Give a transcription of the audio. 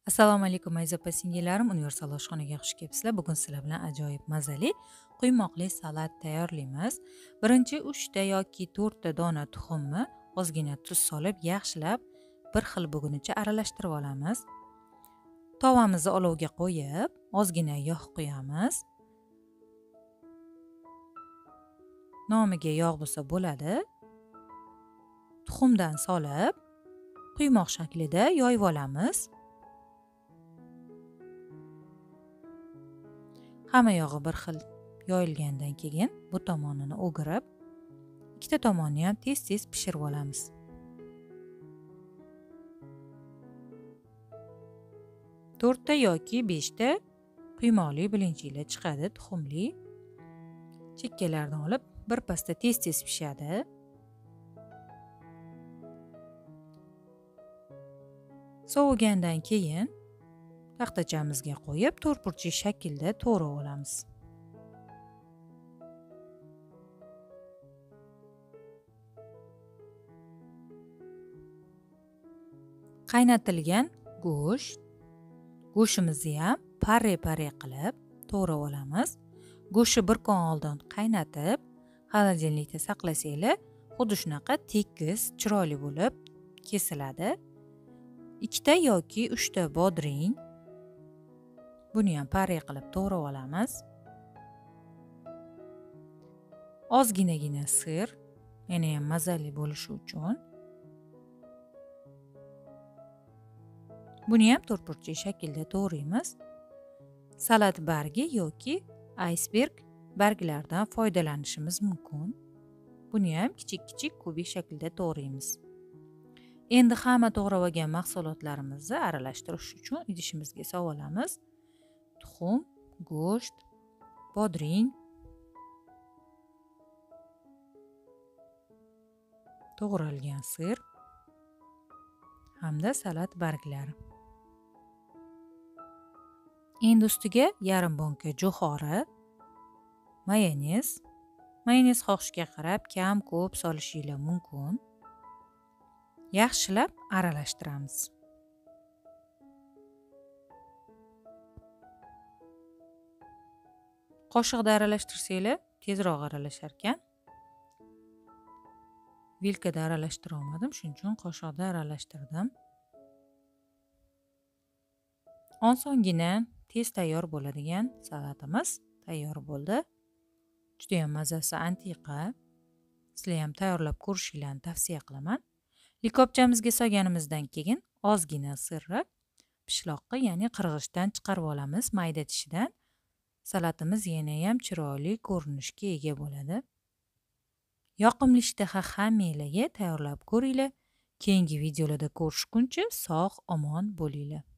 Assalomu alaykum aziz opa-singillarim, universal oshxonaga xush kelibsizlar. Bugun sizlar bilan ajoyib mazali quymoqli salat tayyorlaymiz. Birinchi 3 ta yoki 4 ta dona tuxumni ozgina tuz solib, yaxshilab bir xil bo'lgunicha aralashtirib olamiz. Tovamizni olovga qo'yib, ozgina yog' quyamiz. Nomiga yog' bo'lsa bo'ladi. Tuxumdan solib, quymoq shaklida yoyib olamiz. Hamma yog'i bir xil yoyilgandan keyin bu tomonini o'girib, ikkita tomonni ham tez-tez pishirib olamiz. To'rtta yoki 5 ta quymoqli bilinchiklar chiqadi, tuxumli. Chekkalardan olib, birpasda tez-tez pishadi. Sovigandan keyin taxtachamizga qo'yib, to'rtburchak shaklda to'g'rab olamiz. Qaynatilgan go'shtimizni ham pare qilib to'g'rab olamiz. Go'shtni bir kun oldin qaynatib, xolodilnikda saqlasanglar, xuddi shunaqa tekis, chiroyli bo'lib kesiladi. 2 ta yoki 3 ta bodring, buni ham pare qilib to'g'rab olamiz. Ozginagina sir, yana ham mazali bo'lishi uchun. Buni ham to'rtburchak shaklda to'g'raymiz. Salat bargi yoki iceberg barglaridan foydalanishimiz mumkin. Buni ham kichik kubik shaklda to'g'raymiz. Endi hamma to'g'rab olgan mahsulotlarimizni aralashtirish uchun idishimizga solib olamiz. Tuxum, go'sht, bodring, to'g'ralgan sir hamda salat barglari. Endi ustiga yarim banka jo'xori, mayonez xohishga qarab kam, ko'p solishingiz mumkin. Yaxshilab aralashtiramiz. Qoshiqda aralashtirsanglar tezroq aralashar ekan. Vilkada aralashtira olmadim, shuning uchun qoshiqda aralashtirdim. Osongina tez tayyor bo'ladigan salatimiz tayyor bo'ldi. Juda ham mazasi antiqa. Sizlar ham tayyorlab ko'rishingizni tavsiya qilaman. Likopchamizga solganimizdan keyin ozgina sirni pishloqqa, ya'ni qirg'ichdan chiqarib olamiz mayda tishidan. Salatimiz yana ham chiroyli ko'rinishga ega bo'ladi. Yoqimli ishtaha hammanglarga tayyorlab ko'ringlar. Keyingi videolarda ko'rishguncha sog', omon bo'linglar.